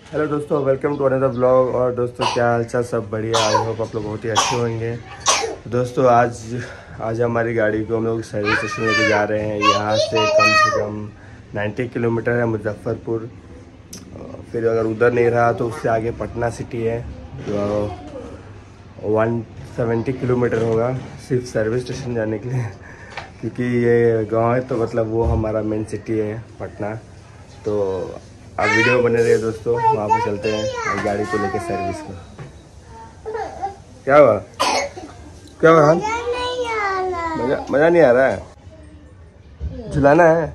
Hello दोस्तों, welcome to another blog. और दोस्तों क्या हाल चाल, सब बढ़िया। आई होप आप लोग बहुत ही अच्छे होंगे। दोस्तों आज हमारी गाड़ी को हम लोग सर्विस स्टेशन लेके जा रहे हैं। यहाँ से कम 90 किलोमीटर है मुजफ्फरपुर। फिर अगर उधर नहीं रहा तो उससे आगे पटना सिटी है जो 170 किलोमीटर होगा सिर्फ सर्विस स्टेशन जाने के लिए, क्योंकि ये गांव है तो मतलब वो हमारा मेन सिटी है पटना। तो आप वीडियो बने रहे दोस्तों, वहाँ पर चलते हैं गाड़ी को लेके सर्विस को। क्या हुआ मज़ा नहीं आ रहा है? झुलाना है?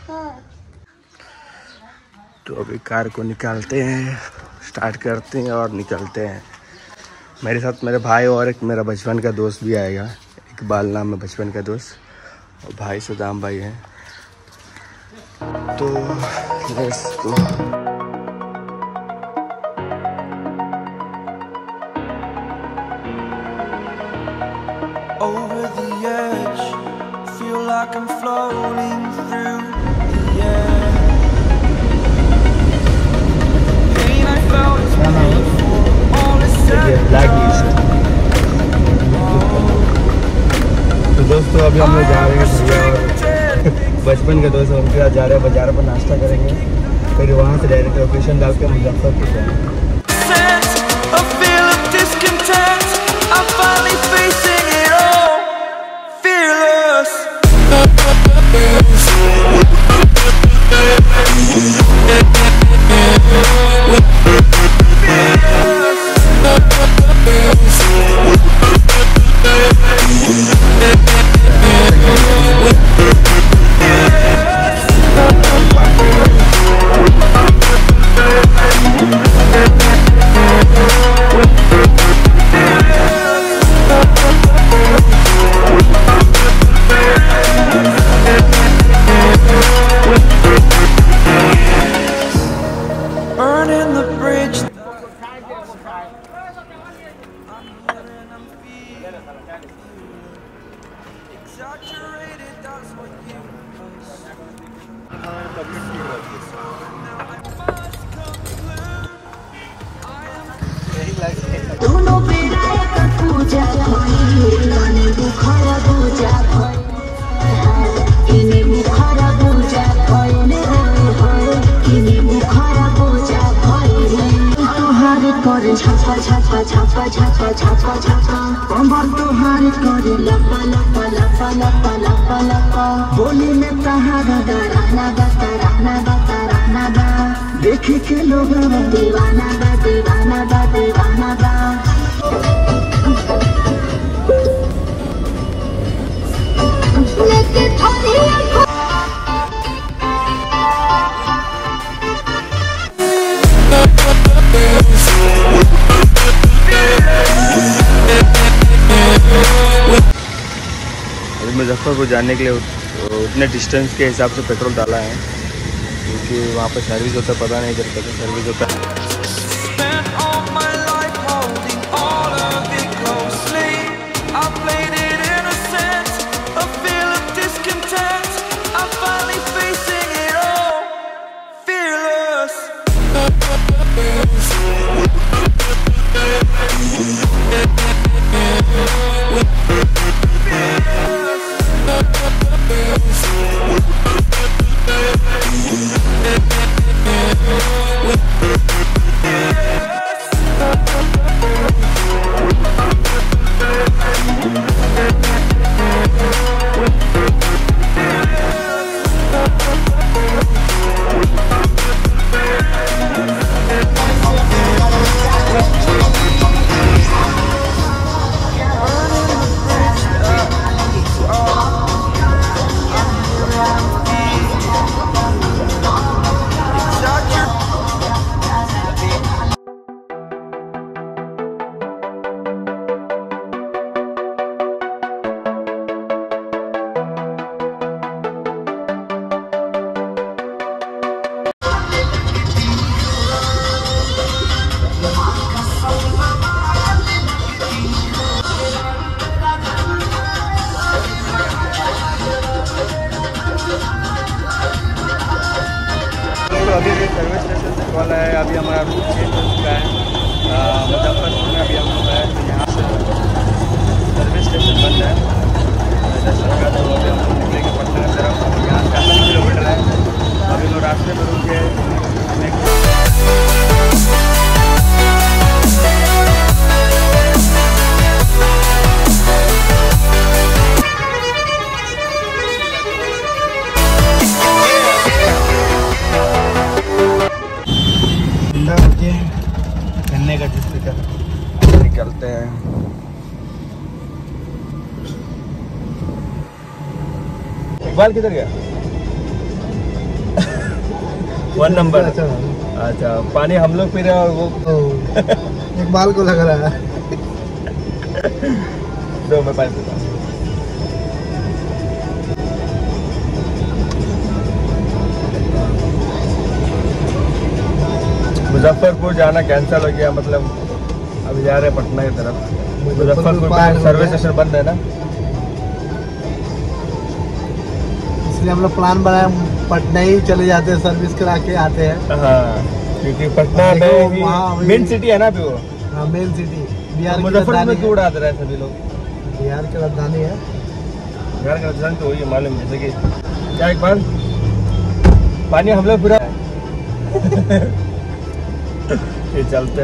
तो अभी कार को निकालते हैं, स्टार्ट करते हैं और निकलते हैं। मेरे साथ मेरे भाई और एक मेरा बचपन का दोस्त भी आएगा। इकबाल नाम है बचपन का दोस्त, और भाई सुदाम भाई हैं। तो let's go. Over the edge, feel like I'm floating through the air. Pain I felt is painful, all is said. तो दोस्तों अभी हम लोग जा रहे हैं बचपन के दोस्त उनके साथ जा रहे हैं। बाजार पर नाश्ता करेंगे, फिर वहाँ से डायरेक्ट लोकेशन डाल के मुजफ्फरपुर जाएंगे। दोनों बेरा का पूजा इने बुखारा पूजा इने बुखारा पूजा इने बुखारा पूजा तोहार करे छापा छापा छापा छापा छापा छापा कमर तोहार करे लपा लपा लपा लपा लपा लपा बोली में तहारा रहना बता रहना बता रहना बा देख के लोग दीवाना बा दीवाना बा दीवाना बा। लेके थोड़ी अभी मुजफ्फरपुर जाने के लिए उतने डिस्टेंस के हिसाब से पेट्रोल डाला है, क्योंकि वहाँ पर सर्विस होता है, पता नहीं जब तक सर्विस होता है। वाला है। अभी हमारा रूट चेंज हो चुका है, मुजफ्फरपुर में अभी हम लोग हैं। यहाँ से सर्विस स्टेशन बंद है, दर्शन का तो अभी हम लोग निकलेंगे पटना की तरफ। यहाँ से 8 किलोमीटर है, अभी लोग रास्ते में रुक गए। गन्ने का जूस पीकर निकलते हैं। इकबाल किधर गया? 1 नंबर। अच्छा, पानी हम लोग पी रहे हैं और वो इकबाल को लग रहा है। दो मैं पानी पीता हूँ। मुजफ्फरपुर जाना कैंसिल हो गया, मतलब अभी जा रहे हैं पटना की तरफ। मुजफ्फरपुर में सर्विस स्टेशन बंद है ना, इसलिए हम लोग प्लान बनाए पटना ही चले जाते हैं, सर्विस करा के आते हैं। हाँ, क्योंकि पटना में मेन सिटी है ना अभी वो। हाँ, मेन सिटी बिहार की मुजफ्फरपुर में राजधानी क्यों उड़ा दे रहे हैं सभी लोग? बिहार की राजधानी है। बिहार की राजधानी तो वही है मालूम, जैसे कि क्या एक बार पानी हम लोग पूरा ये चलते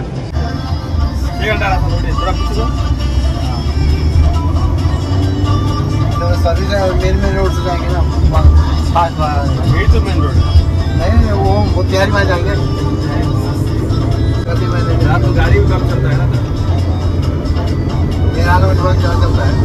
सर्विस है, मेन रोड से जाएंगे ना। यही तो मेन रोड है। नहीं, वो तिहारी में जाएंगे। रात को गाड़ी भी कम चलता है ना, बिहार में थोड़ा ज़्यादा चलता है।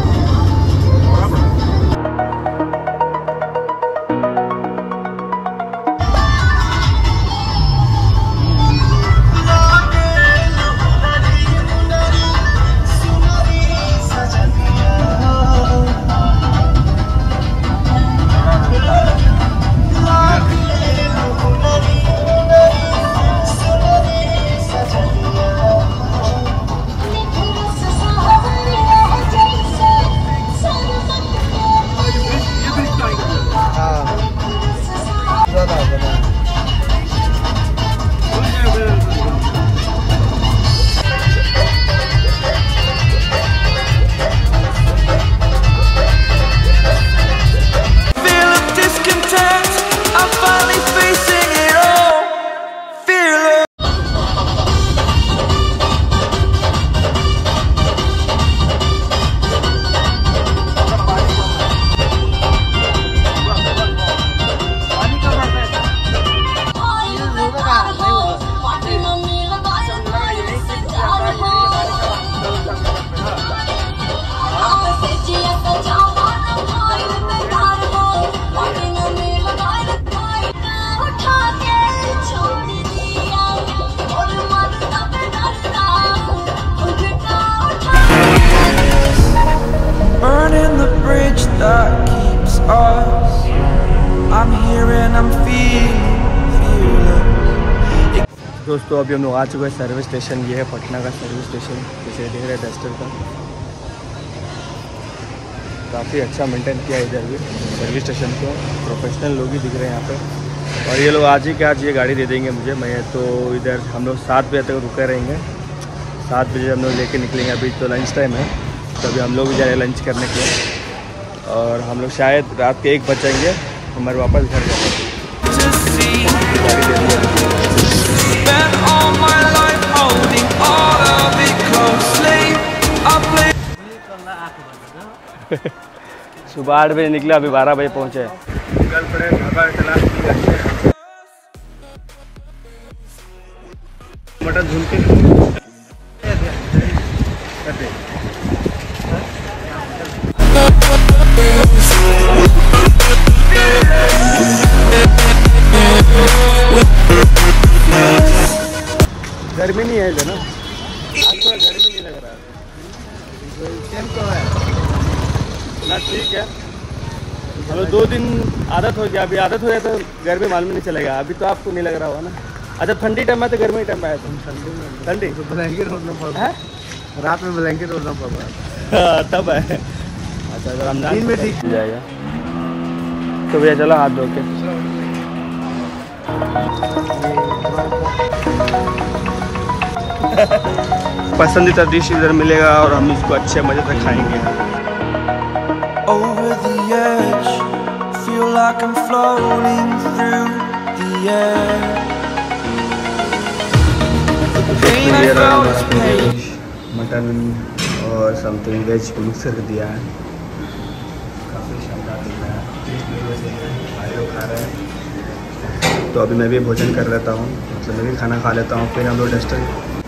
दोस्तों अभी हम लोग आ चुके हैं सर्विस स्टेशन। ये है पटना का सर्विस स्टेशन, जैसे देख रहे हैं डस्टर का। काफ़ी अच्छा मेंटेन किया है इधर भी सर्विस स्टेशन को, प्रोफेशनल लोग ही दिख रहे हैं यहाँ पे। और ये लोग आज ही के आज ये गाड़ी दे देंगे मुझे। मैं तो इधर हम लोग 7 बजे तक रुके रहेंगे। 7 बजे हम लोग लेके निकलेंगे। अभी तो लंच टाइम है, तो अभी हम लोग भी जा रहे हैं लंच करने के लिए। और हम लोग शायद रात के 1 बज जाएंगे, हमारे वापस घर जाएंगे। सुबह 8 बजे निकले, अभी 12 बजे पहुँचे। गर्लफ्रेंड मटन धुल के गर्मी नहीं है ना, आज थोड़ा गर्मी नहीं लग रहा है ना। ठीक है, चलो 2 दिन आदत हो गया। अभी आदत हो जाए तो गर्मी मालूम नहीं चलेगा। अभी तो आपको नहीं लग रहा होगा ना। अच्छा, ठंडी टाइम में तो गर्मी टाइम में आया था। ठंडी तो ब्लैंकेट ओढ़ना पड़ रहा है, रात में ब्लैंकेट ओढ़ना पड़ रहा है। तब है। अच्छा, रमजान दिन में ठीक हो जाएगा। तो भैया चलो हाथ धो के। पसंदीदा डिश इधर मिलेगा और हम इसको अच्छे मज़े से खाएंगे। Over the edge, feel like I'm floating through the air. The pain I felt is pain. Mutton और समथिंग वेज मिक्स कर दिया है, काफ़ी शानदार दिख रहा है। भाई लोग खा रहे हैं, तो अभी मैं भी भोजन कर लेता हूँ, मतलब मैं भी खाना खा लेता हूँ, फिर हम लोग डस्टर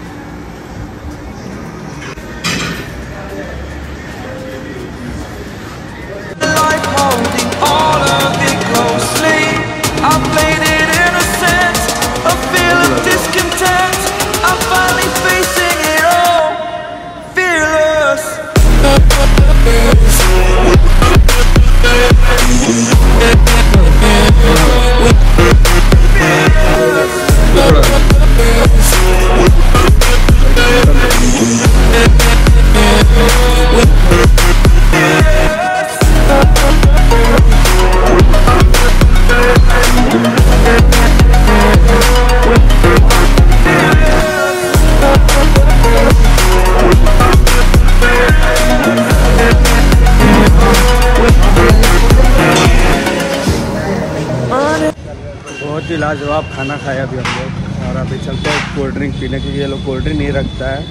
लाजवाब खाना खाया अभी हम लोग, और अभी चलते हैं कोल्ड ड्रिंक पीने के लिए। ये लोग कोल्ड ड्रिंक नहीं रखता है,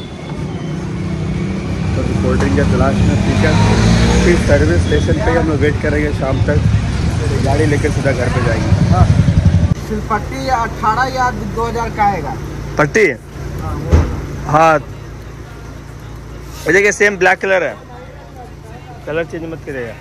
तो कोल्ड ड्रिंक के तलाश में ठीक है। फिर सर्विस स्टेशन पे हम लोग वेट करेंगे शाम तक, गाड़ी लेकर सीधा घर पे जाएंगे। हाँ, पट्टी 18 या 2000 का आएगा पट्टी। हाँ, मुझे क्या सेम ब्लैक कलर है, कलर चेंज मत करेगा।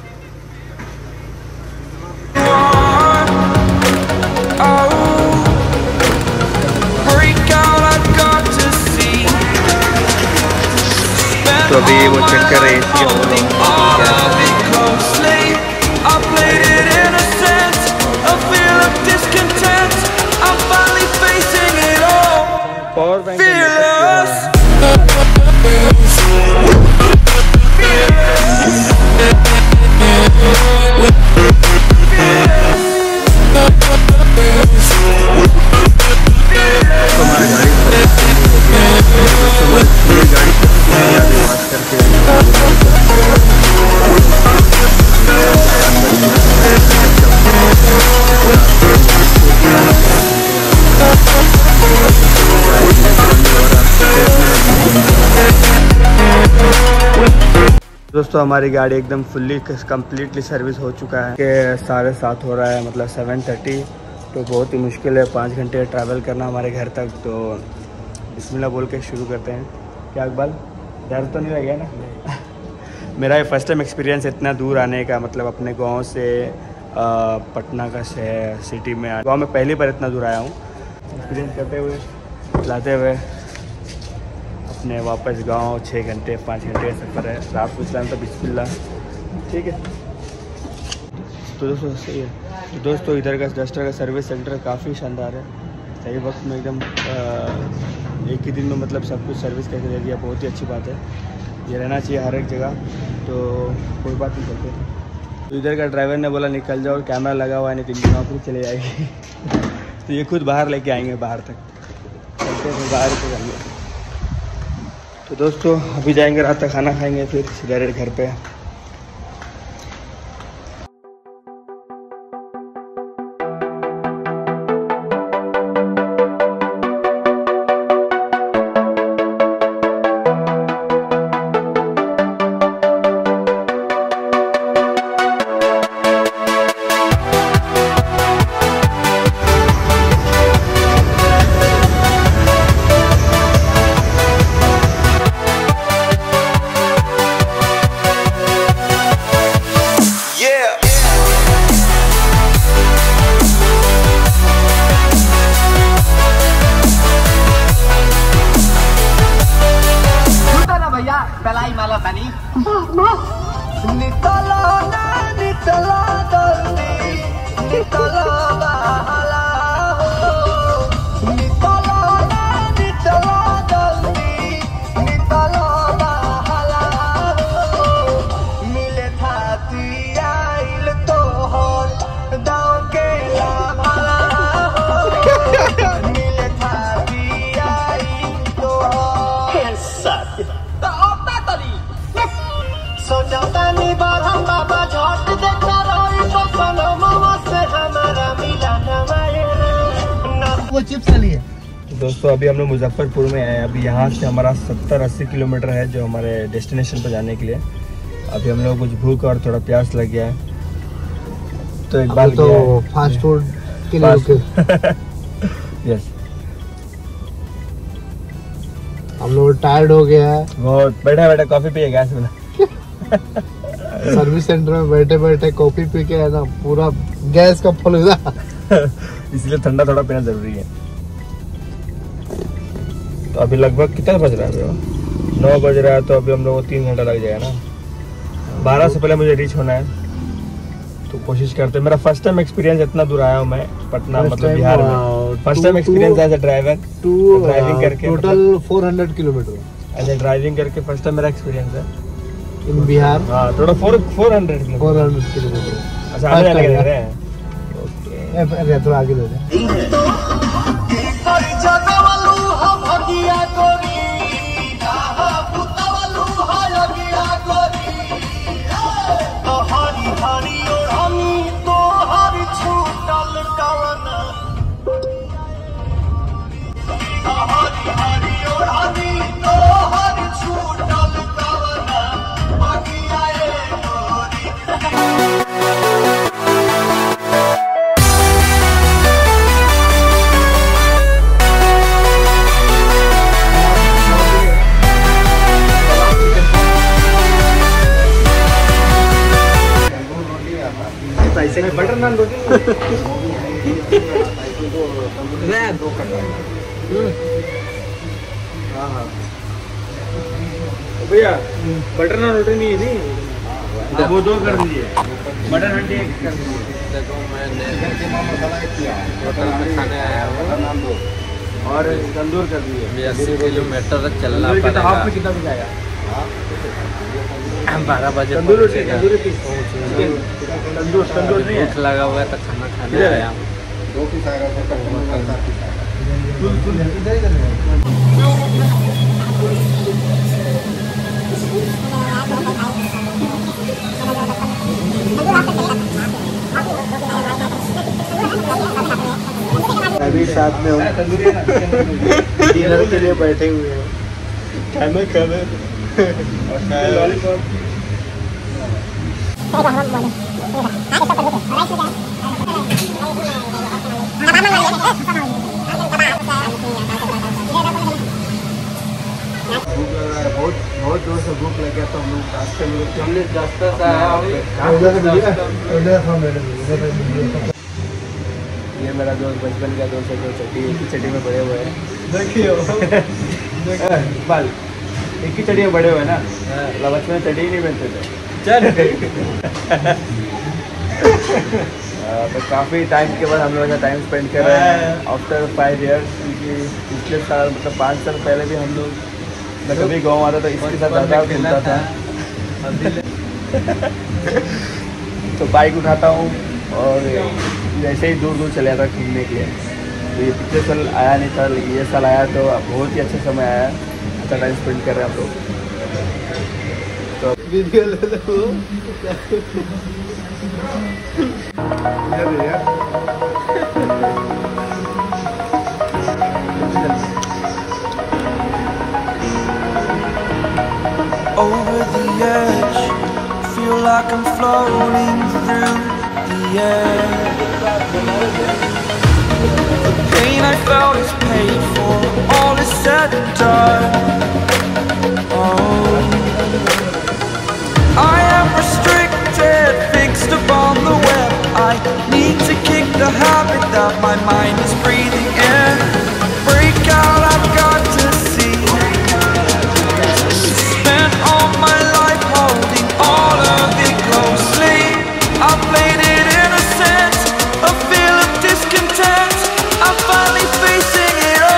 तो अभी वो चेक कर रहे हैं पावर बैंक। दोस्तों हमारी गाड़ी एकदम फुल्ली कम्प्लीटली सर्विस हो चुका है कि 7:30 हो रहा है, मतलब 7:30। तो बहुत ही मुश्किल है 5 घंटे ट्रैवल करना हमारे घर तक। तो बिस्मिल्लाह बोल के शुरू करते हैं। क्या इकबाल, डर तो नहीं लगे ना? मेरा ये फर्स्ट टाइम एक्सपीरियंस इतना दूर आने का, मतलब अपने गांव से पटना का शहर सिटी में, गांव में पहली बार इतना दूर आया हूँ। एक्सपीरियंस करते हुए चलाते हुए अपने वापस गांव 6 घंटे 5 घंटे का सफ़र है। रात को चलाना तो बिस्मिल्लाह, ठीक है। तो दोस्तों सही है। तो दोस्तों इधर का डस्टर का सर्विस सेंटर काफ़ी शानदार है, सही वक्त में एकदम एक ही दिन में मतलब सब कुछ सर्विस करके दे दिया, बहुत ही अच्छी बात है। ये रहना चाहिए हर एक जगह, तो कोई बात नहीं करते। तो इधर का ड्राइवर ने बोला निकल जाओ, कैमरा लगा हुआ है, नहीं तो इनकी नौकरी चले जाएगी। तो ये खुद बाहर लेके आएंगे, बाहर तक चलते हैं, बाहर तो जाएंगे। तो दोस्तों अभी जाएंगे, रात तक खाना खाएंगे, फिर डायरेक्ट घर पे। दोस्तों अभी हम लोग मुजफ्फरपुर में हैं। अभी यहाँ से हमारा 70-80 किलोमीटर है जो हमारे डेस्टिनेशन पर जाने के लिए। अभी हम लोग कुछ भूख और थोड़ा प्यास लग गया है, तो एक बार तो फास्ट फूड के लिए यस हम लोग टायर्ड हो गया है। बहुत बैठा बैठा कॉफी पिए गैस में सर्विस सेंटर में बैठे बैठे कॉफी पी के है ना पूरा गैस का फुल हो गया। इसलिए ठंडा थोड़ा पीना जरूरी है। तो अभी लगभग कितना बज रहा है? 9 बज रहा है, तो अभी हम लोग को 3 घंटा लग जाएगा ना। 12 से पहले मुझे रीच होना है, तो कोशिश करते हैं। मेरा फर्स्ट टाइम एक्सपीरियंस इतना दूर आया हूँ मैं पटना मतलब बिहार में। First time experience as a driver, driving करके total 400 kilometre as a driving करके फर्स्ट टाइम मेरा एक्सपीरियंस है इन बिहार। हाँ थोड़ा 400 किलोमीटर। अच्छा आगे लगे रहे हैं। ओके थोड़ा आगे ले बटर नान रोटी भैया बटर नान रोटी नहीं है नहीं, वो 2 कर दीजिए। मटन हंडी 1 कर दीजिए। देखो मैंने होटल में खाने आया हूँ और तंदूर कर दीजिए। 80 किलोमीटर चलना पड़ेगा। हाफ में कितना भी जाएगा? 12 बजे तंदूर रोटी तंदूर नहीं है। भूख लगा हुआ है तो खाना खाने आया हूँ। अभी साथ में डिनर के लिए बैठे हुए हैं। खाना खाना लॉलीपॉप बहुत जोर से भूख लग गया तो हम लोग रास्ते में ये मेरा दोस्त बचपन का दोस्त है जो चड्डी एक ही चड्डी में बड़े हुए हैं। देखिए बाल एक ही चड्डी में बड़े हुए ना, बचपन में चड्डी ही नहीं पहनते थे। चल तो काफ़ी टाइम के बाद हम लोग ऐसा टाइम स्पेंड कर रहे हैं आफ्टर 5 years। क्योंकि पिछले साल मतलब 5 साल पहले भी हम लोग मैं कभी गाँव आता था इसके साथ ज़्यादा घूमता था। तो बाइक उठाता हूँ और ऐसे ही दूर दूर चले जाता घूमने के लिए। तो ये पिछले साल आया नहीं था, लेकिन ये साल आया तो बहुत ही अच्छा समय आया, अच्छा टाइम स्पेंड कर रहे हैं हम लोग। तो वीडियो ले लो। Over the edge, feel like I'm floating through the air. The pain I felt is paid for, all is said and done. Oh, I am restricted, fixed upon the web. I need to kick the habit that my mind is breathing in. Break out, I've got to see. Spent all my life holding all of it closely. I played it innocent, a feel of discontent. I'm finally facing it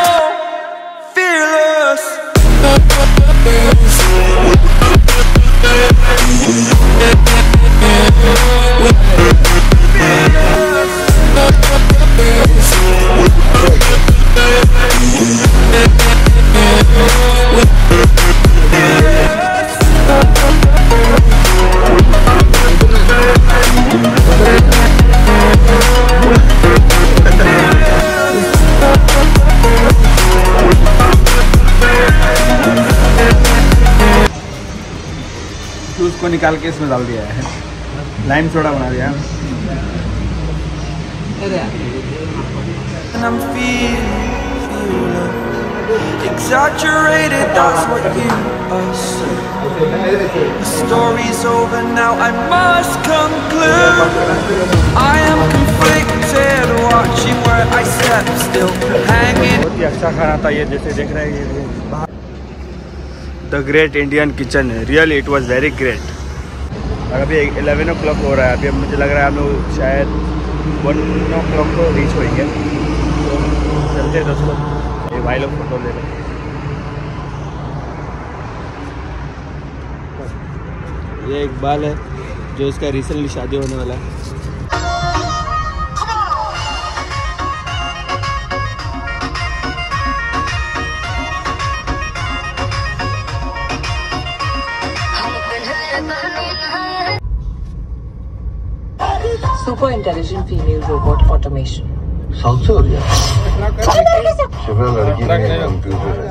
को निकाल के इसमें डाल दिया है, lime soda बना दिया। And I'm feeling exaggerated, that's what you assume. The story's over now, I must conclude. I am conflicted, watching where I step still, hanging. बहुत ही अच्छा खाना था ये, जैसे देख रहे हैं ये द ग्रेट इंडियन किचन है, really it was very great. अभी 11 o'clock हो रहा है, अभी मुझे लग रहा है हम लोग शायद 1 o'clock को रीच होंगे। तो चलते हैं दोस्तों, ये भाई लोग फोटो ले लें। ये इकबाल है जो इसका रिसेंटली शादी होने वाला है। Super intelligent female robot automation. South से हो रही है शिवरा लड़की नहीं है, कंप्यूटर है।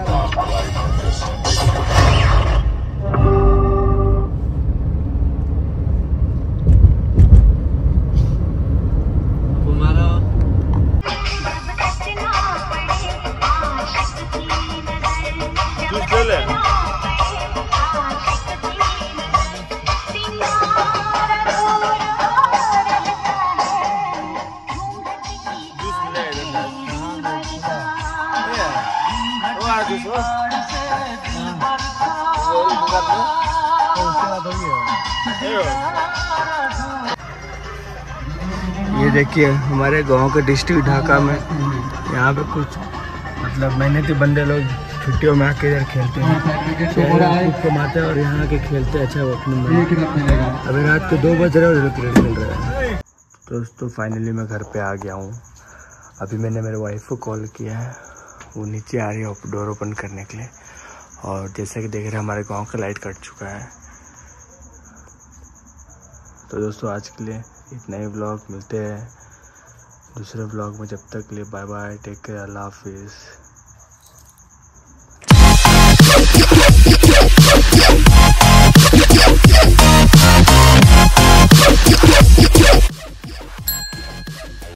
ये देखिए हमारे गांव के डिस्ट्रिक्ट ढाका में यहाँ पे कुछ मतलब मेहनती बंदे लोग छुट्टियों में आके इधर खेलते हैं, खूब कमाते हैं और यहाँ आके खेलते हैं। अच्छा वो अपने अभी रात को 2 बज रहे हैं और क्रिकेट खेल रहे हैं। दोस्तों फाइनली मैं घर पे आ गया हूँ। अभी मैंने मेरे वाइफ को कॉल किया है, वो नीचे आ रही है डोर ओपन करने के लिए। और जैसा कि देख रहे हैं हमारे गांव का लाइट कट चुका है। तो दोस्तों आज के लिए इतना ही व्लॉग, मिलते हैं दूसरे व्लॉग में। जब तक के लिए बाय बाय, टेक केयर, अल्लाह हाफिज़।